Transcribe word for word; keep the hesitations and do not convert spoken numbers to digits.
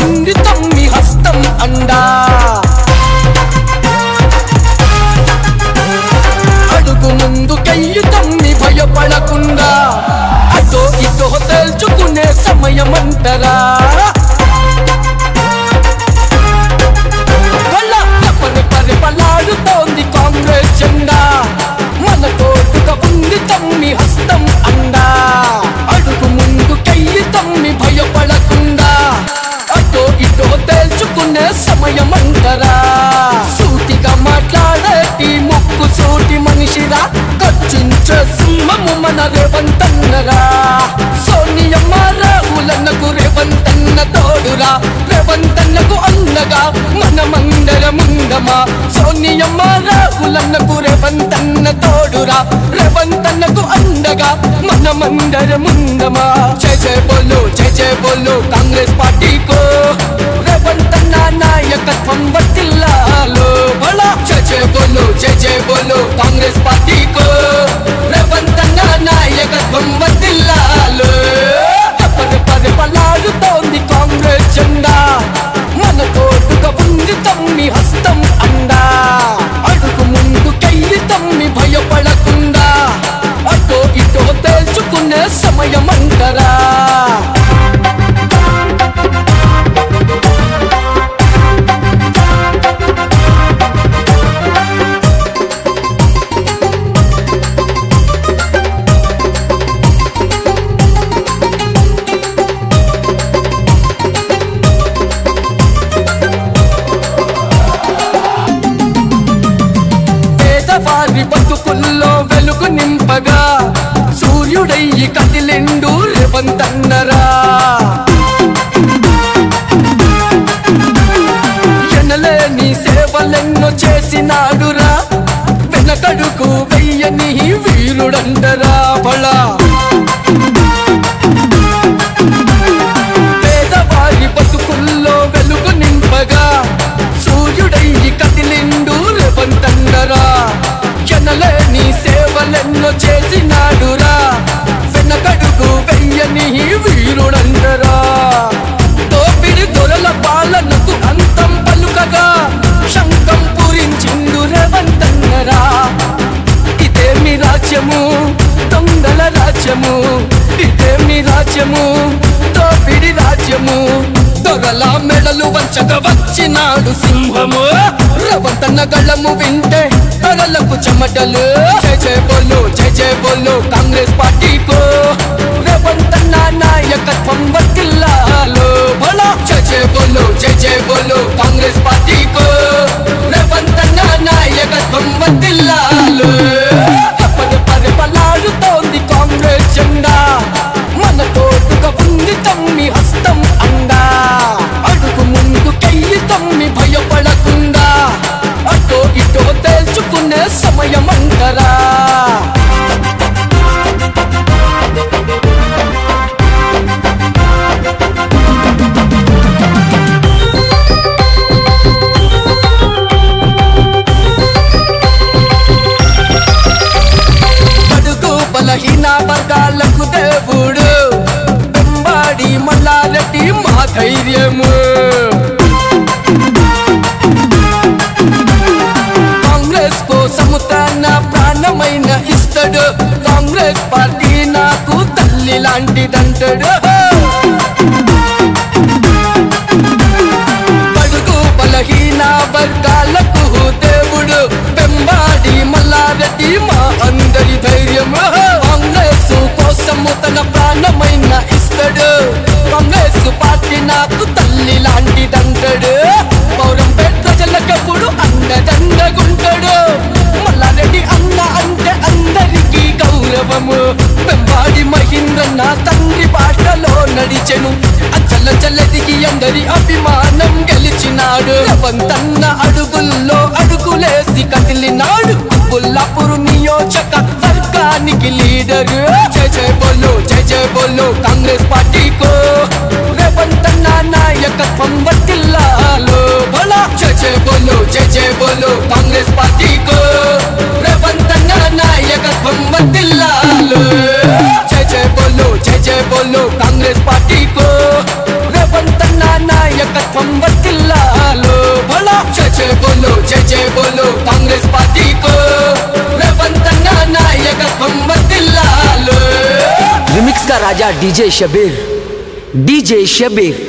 ఉంది తమ్మి హస్తం అండా అడుగు ముందు కయ్యి తమ్మి భయపడకుండా అటో ఇటో తేల్చుకునే సమయమంటరా పలాడుతోంది కాంగ్రెస్ జెండా మన తోడుగా ఉంది తమ్మి హస్తం అండా అడుగు ముందు కయ్యి తమ్మి భయపడకుండా అటో ఇటో తేల్చుకునే సమయమంటరా సూటిగా మాట్లాడేటి ముక్కు సూటి మనిషిరా ఖర్చించే సింహము మన రేవంతన్నరా సోనియమ్మ రాహులన్నకు రేవంతన్న తోడురా రేవంతన్నకు అన్నగా మనమందరముందమా సోనియమ్మ రాహులన్నకు రేవంతన్న తోడురా రేవంతన్నకు అండగా మనమందరముందమా జై జై బోలో జై జై బోలో కాంగ్రెస్ పార్టీకో రేవంతన్న నాయకత్వం వర్తిల్లాలో బలా జై జై బోలో జై జై బోలో కాంగ్రెస్ పార్టీకో రేవంతన్న నాయకత్వం వర్తిల్లాలో పదే పదే పలాడుతోంది కాంగ్రెస్ జెండా మన తోడుగా ఉంది తమ్మి హస్తం అండా అడుగు ముందు కయ్యి తమ్మి భయపడకుండా అటో ఇటో తేల్చుకునే సమయమంటరా వారి బతుకుల్లో వెలుగు నింపగా సూర్యుడయ్యి కదిలిండు రేవంతన్నరా ఎనలేని సేవలెన్నో చేసినాడురా వెనకడుకు వెయ్యని వీరుడంటరా బలా పేదవారి బతుకుల్లో వెలుగు నింపగా సూర్యుడయ్యి కదిలిండు రేవంతన్నరా ఎనలేని సేవలెన్నో చేసినాడురా వెనకడుగు వెయ్యని వీరుడంటరా దోపిడి దొరల పాలనకు అంతం పలుకగా శంఖం పూరించిండు రేవంతన్నరా ఇదేమి రాజ్యము దొంగల రాజ్యము ఇదేమి రాజ్యము దోపిడి రాజ్యము దొరల మెడలు వంచక వచ్చినాడు సింహము రేవంతన్న గళము వింటే దొరలకు చెమటలు జై జై బోలో జై జై బోలో కాంగ్రెస్ పార్టీకో రేవంతన్న నాయకత్వం వర్తిల్లాలో బలా జై జై బోలో జై జై బోలో కాంగ్రెస్ పార్టీకో రేవంతన్న నాయకత్వం వర్తిల్లాలో పదే పదే పలాడుతోంది కాంగ్రెస్ జెండా మన తోడుగా ఉంది తమ్మి హస్తం అండా అడుగు ముందు కయ్యి తమ్మి భయపడకుండా అటో ఇటో తేల్చుకునే సమయమంటరా అడుగు బలహీన వర్గాలకు దేవుడు వెంబాడి మల్లారెడ్డి మా ధైర్యము కాంగ్రెస్ కోసము తన ప్రాణమైన ఇస్తాడు కాంగ్రెస్ పార్టీ నాకు తల్లి లాంటిదంటాడు బడుగు బలహీన వర్గాలకు దేవుడు వెంబాడి మల్లారెడ్డి మా అందరి ధైర్యము కాంగ్రెస్ కోసము తన ప్రాణమైన ఇస్తాడు కాంగ్రెస్ పార్టీ నాకు తల్లి లాంటిదంటాడు పౌరంపేట ప్రజలకప్పుడు అండదండగుంటాడు మల్లారెడ్డి అన్న అంటే అందరికీ గౌరవము వెంబాడి మహేంద్ర నా తండ్రి బాటలో నడిచెను అచ్చల చల్లదిగి అందరి అభిమానం గెలిచినాడు రేవంతన్న అడుగుల్లో అడుగులేసి కదిలినాడు బుల్లాపూర్ నియోజక వర్గానికి లీడరు జై జై బోలో జై జై బోలో కాంగ్రెస్ పార్టీకో రేవంతన్న నాయకత్వం వర్తిల్లాలో బలా జై జై బోలో జై జై బోలో కాంగ్రెస్ పార్టీకో రేవంతన్న నాయకత్వం వర్తిల్లాలో జై జై బోలో జై జై బోలో కాంగ్రెస్ పార్టీకో రేవంతన్న నాయకత్వం जय बोलो जय जय बोलो कांग्रेस पार्टी को रेवंत अन्ना नायकत्वम वर्धिल्लालो। रिमिक्स का राजा डीजे शबीर, डीजे शबीर।